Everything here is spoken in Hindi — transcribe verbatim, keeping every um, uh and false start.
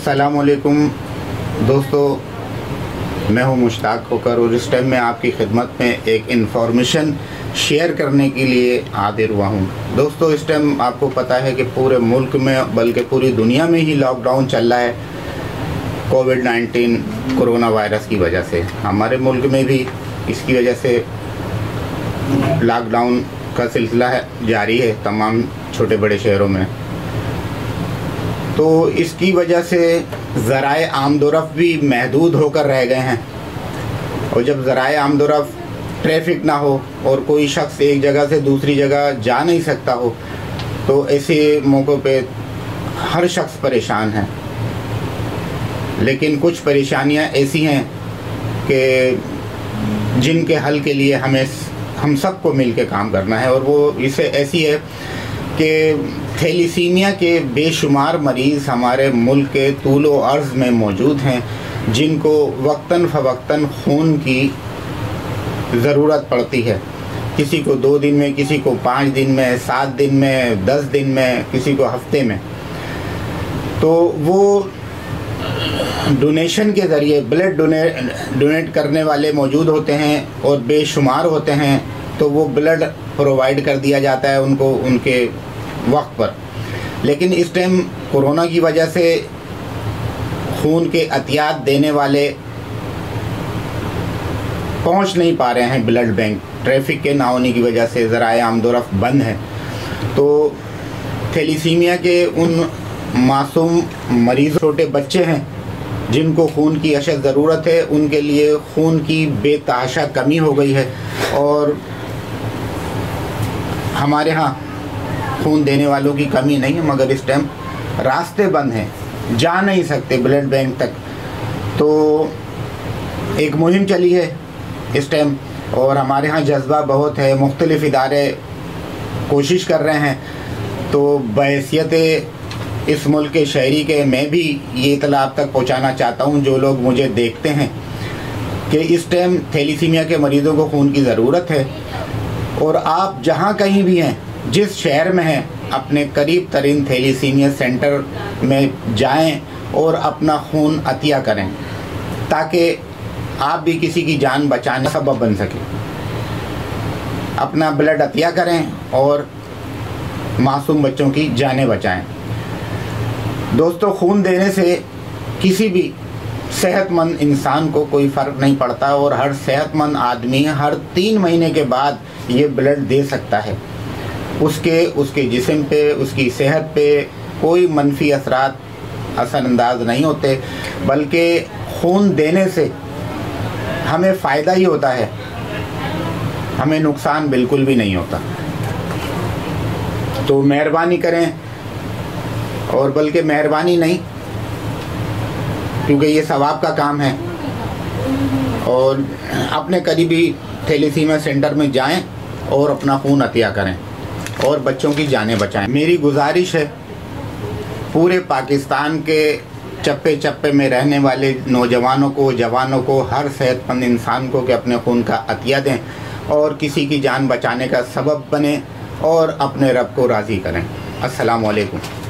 अस्सलामुअलैकुम दोस्तों, मैं हूं मुश्ताक खोकर और इस टाइम मैं आपकी खिदमत में एक इन्फॉर्मेशन शेयर करने के लिए हाजिर हुआ हूं। दोस्तों, इस टाइम आपको पता है कि पूरे मुल्क में बल्कि पूरी दुनिया में ही लॉकडाउन चल रहा है कोविड नाइन्टीन कोरोना वायरस की वजह से। हमारे मुल्क में भी इसकी वजह से लॉकडाउन का सिलसिला है जारी है तमाम छोटे बड़े शहरों में। तो इसकी वजह से ज़राए आमदोरफ़ भी महदूद होकर रह गए हैं और जब ज़राए आमदोरफ़ ट्रैफिक ना हो और कोई शख्स एक जगह से दूसरी जगह जा नहीं सकता हो तो ऐसे मौक़ों पे हर शख्स परेशान है। लेकिन कुछ परेशानियां ऐसी हैं कि जिनके हल के लिए हमें हम सबको मिल के काम करना है और वो इसे ऐसी है कि थैलीसीमिया के बेशुमार मरीज़ हमारे मुल्क के तूल व अर्ज़ में मौजूद हैं जिनको वक्तन फ़वक्तन खून की ज़रूरत पड़ती है। किसी को दो दिन में, किसी को पाँच दिन में, सात दिन में, दस दिन में, किसी को हफ्ते में। तो वो डोनेशन के ज़रिए ब्लड डोनेट डोनेट करने वाले मौजूद होते हैं और बेशुमार होते हैं, तो वो ब्लड प्रोवाइड कर दिया जाता है उनको उनके वक्त पर। लेकिन इस टाइम कोरोना की वजह से खून के अतियात देने वाले पहुंच नहीं पा रहे हैं ब्लड बैंक, ट्रैफिक के ना होने की वजह से ज़राए आमदोरफ़ बंद हैं। तो थैलीसीमिया के उन मासूम मरीज़ छोटे बच्चे हैं जिनको खून की अशद ज़रूरत है, उनके लिए खून की बेतहाशा कमी हो गई है और हमारे यहाँ खून देने वालों की कमी नहीं है, मगर इस टाइम रास्ते बंद हैं, जा नहीं सकते ब्लड बैंक तक। तो एक मुहिम चली है इस टाइम और हमारे यहाँ जज्बा बहुत है, मुख्तलिफ़ इदारे कोशिश कर रहे हैं। तो बहैसियत इस मुल्क के शहरी के मैं भी ये इत्तला आप तक पहुँचाना चाहता हूँ जो लोग मुझे देखते हैं कि इस टाइम थैलीसीमिया के मरीज़ों को खून की ज़रूरत है और आप जहाँ कहीं भी हैं, जिस शहर में हैं, अपने करीब तरीन थैलीसीमिया सेंटर में जाएं और अपना खून अतिया करें ताकि आप भी किसी की जान बचाने का सबब बन सके। अपना ब्लड अतिया करें और मासूम बच्चों की जानें बचाएं। दोस्तों, खून देने से किसी भी सेहतमंद इंसान को कोई फ़र्क नहीं पड़ता और हर सेहतमंद आदमी हर तीन महीने के बाद ये ब्लड दे सकता है। उसके उसके जिस्म पे, उसकी सेहत पे कोई मनफी असरात असरअंदाज नहीं होते, बल्कि खून देने से हमें फ़ायदा ही होता है, हमें नुकसान बिल्कुल भी नहीं होता। तो मेहरबानी करें, और बल्कि मेहरबानी नहीं क्योंकि ये सवाब का काम है, और अपने करीबी थैलीसीमिया सेंटर में जाएं और अपना खून अतिया करें और बच्चों की जानें बचाएं। मेरी गुजारिश है पूरे पाकिस्तान के चप्पे चप्पे में रहने वाले नौजवानों को, जवानों को, हर सेहतमंद इंसान को कि अपने खून का अतिया दें और किसी की जान बचाने का सबब बने और अपने रब को राज़ी करें। अस्सलामु अलैकुम।